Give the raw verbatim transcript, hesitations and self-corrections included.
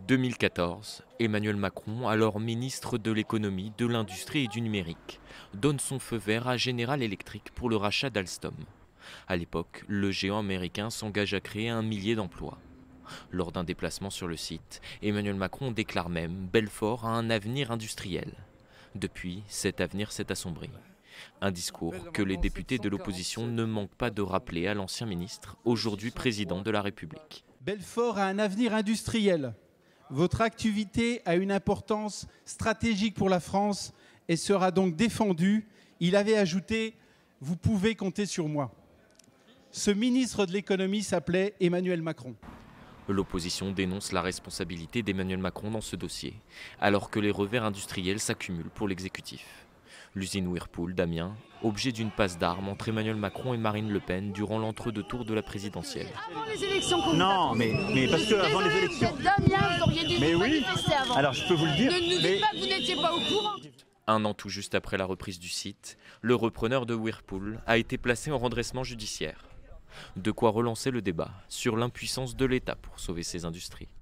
deux mille quatorze, Emmanuel Macron, alors ministre de l'économie, de l'industrie et du numérique, donne son feu vert à General Electric pour le rachat d'Alstom. À l'époque, le géant américain s'engage à créer un millier d'emplois. Lors d'un déplacement sur le site, Emmanuel Macron déclare même Belfort a un avenir industriel. Depuis, cet avenir s'est assombri. Un discours que les députés de l'opposition ne manquent pas de rappeler à l'ancien ministre, aujourd'hui président de la République. Belfort a un avenir industriel. Votre activité a une importance stratégique pour la France et sera donc défendue. Il avait ajouté « Vous pouvez compter sur moi ». Ce ministre de l'économie s'appelait Emmanuel Macron. L'opposition dénonce la responsabilité d'Emmanuel Macron dans ce dossier, alors que les revers industriels s'accumulent pour l'exécutif. L'usine Whirlpool d'Amiens, objet d'une passe d'armes entre Emmanuel Macron et Marine Le Pen durant l'entre-deux tours de la présidentielle. Avant les élections qu'on Non, mais, mais parce que avant les élections. Damien, vous auriez dû Mais vous oui. manifester avant. Alors je peux vous le dire. Ne nous mais... dites pas que vous n'étiez pas au courant. Un an tout juste après la reprise du site, le repreneur de Whirlpool a été placé en redressement judiciaire. De quoi relancer le débat sur l'impuissance de l'État pour sauver ses industries.